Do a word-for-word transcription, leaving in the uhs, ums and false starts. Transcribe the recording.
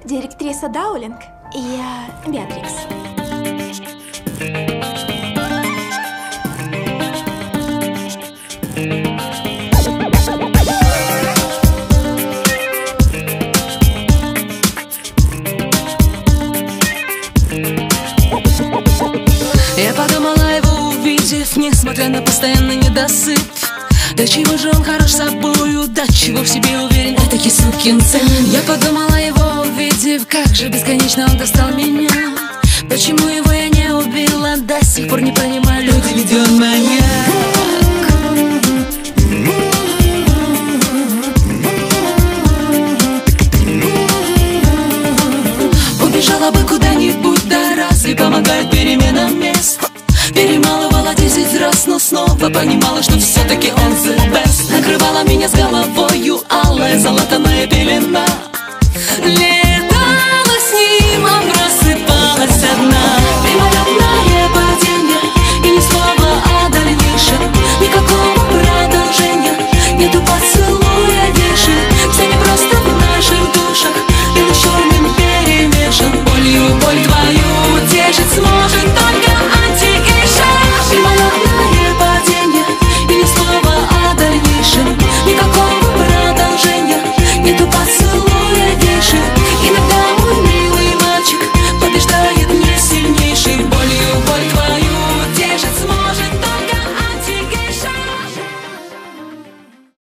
директриса Даулинг, и я Беатрикс. Я подумала, его увидев, несмотря на постоянный недосып. Да чего же он хорош собою, да чего в себе уверен, этакий сукин сын. Я подумала, его увидев, как же бесконечно он достал меня. Почему его я не убила, до сих пор не понимаю, люди, ведь он маньяк. Убежала бы куда-нибудь, да разве помогает перемена мест? Перемалывала десять раз, но снова понимала, что все-таки он the best. Накрывала меня с головою алая золотаная пелена.